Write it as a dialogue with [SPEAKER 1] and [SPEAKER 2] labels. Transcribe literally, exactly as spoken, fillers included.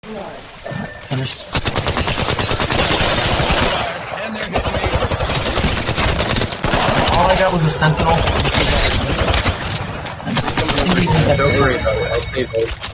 [SPEAKER 1] Finished. All I got was a sentinel.
[SPEAKER 2] Don't worry about it, I'll save it.